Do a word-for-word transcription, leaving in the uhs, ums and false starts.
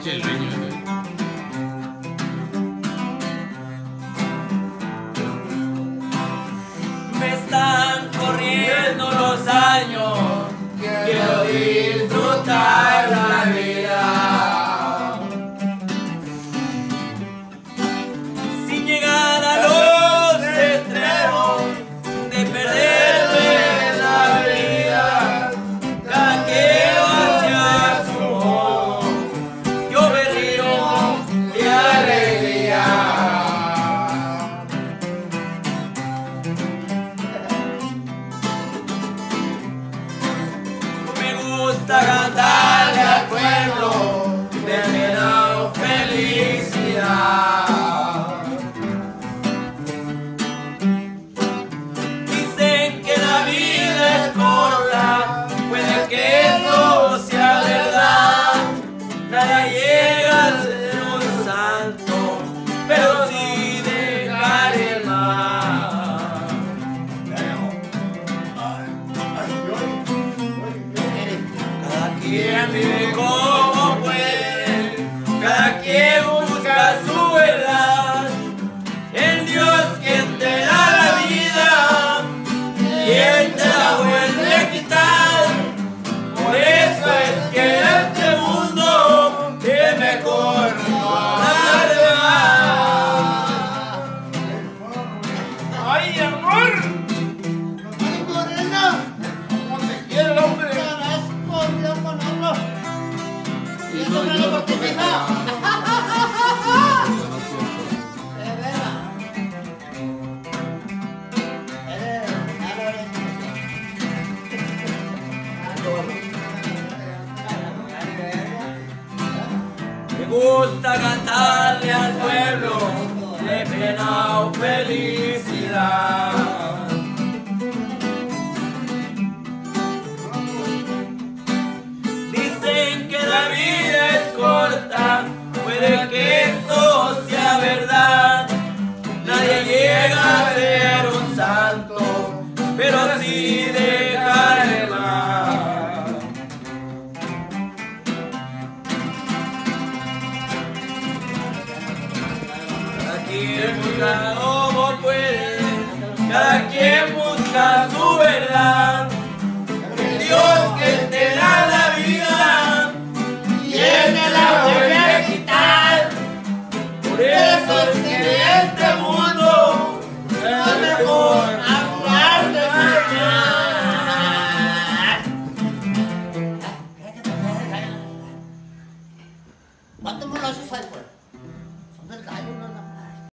noche de sueño. Me están corriendo los años, quiero disfrutar la vida, sin llegar a los extremos de perderme la vida. Cada quien hacia su modo, yo me río de alegría. Me gusta cantarle al pueblo de pena o felicidad. Dicen que la vida es corta, puede que eso sea verdad. Nada llega a ser un santo, pero sí dejar el mal. Cada quien vive como puede, cada quien busca su verdad. El Dios quien te da la vida y Él te la vuelve a quitar. Por eso es que en este mundo es mejor no hablar. ¡Ay, amor! ¡Ay, morena! ¿Cómo te quiere el hombre? Y eso me lo justifica. De veras. Me gusta cantarle al pueblo de pena o felicidad.